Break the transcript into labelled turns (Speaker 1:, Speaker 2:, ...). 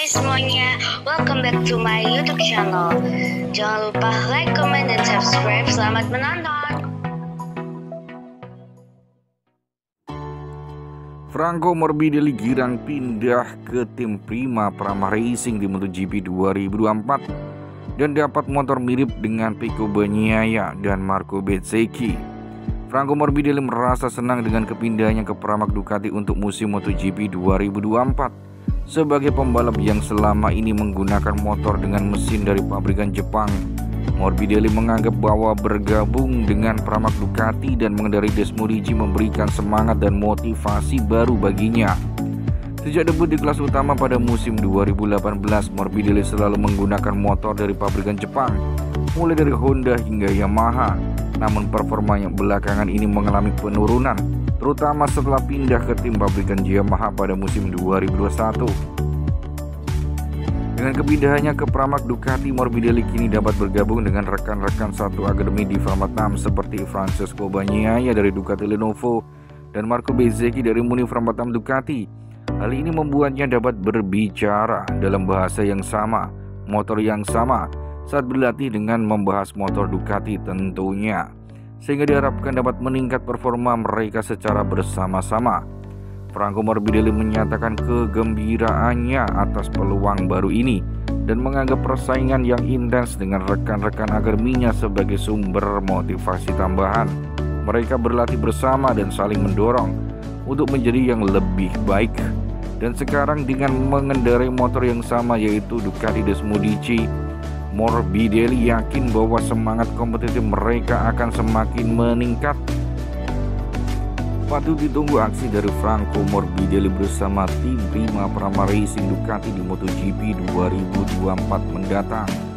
Speaker 1: semuanya, welcome back to my YouTube channel. Jangan lupa like, comment, dan subscribe. Selamat menonton.
Speaker 2: Franco Morbidelli girang pindah ke tim Prima Prama Racing di MotoGP 2024 dan dapat motor mirip dengan Pecco Bagnaia dan Marco Bezzecchi. Franco Morbidelli merasa senang dengan kepindahannya ke Pramac Ducati untuk musim MotoGP 2024 sebagai pembalap yang selama ini menggunakan motor dengan mesin dari pabrikan Jepang. Morbidelli menganggap bahwa bergabung dengan Pramac Ducati dan mengendarai Desmodici memberikan semangat dan motivasi baru baginya. Sejak debut di kelas utama pada musim 2018, Morbidelli selalu menggunakan motor dari pabrikan Jepang, mulai dari Honda hingga Yamaha. Namun performanya belakangan ini mengalami penurunan, terutama setelah pindah ke tim pabrikan Yamaha pada musim 2021. Dengan kepindahannya ke Pramac Ducati, Morbidelli kini dapat bergabung dengan rekan-rekan satu akademi di Format 6 seperti Francesco Bagnaia dari Ducati Lenovo dan Marco Bezzecchi dari Muni Format 6 Ducati. Hal ini membuatnya dapat berbicara dalam bahasa yang sama, motor yang sama, saat berlatih dengan membahas motor Ducati tentunya, sehingga diharapkan dapat meningkat performa mereka secara bersama-sama. Franco Morbidelli menyatakan kegembiraannya atas peluang baru ini dan menganggap persaingan yang intens dengan rekan-rekan akademinya sebagai sumber motivasi tambahan. Mereka berlatih bersama dan saling mendorong untuk menjadi yang lebih baik. Dan sekarang dengan mengendarai motor yang sama yaitu Ducati Desmodici, Morbidelli yakin bahwa semangat kompetitif mereka akan semakin meningkat. Patut ditunggu aksi dari Franco Morbidelli bersama tim Prima Prama Racing Ducati di MotoGP 2024 mendatang.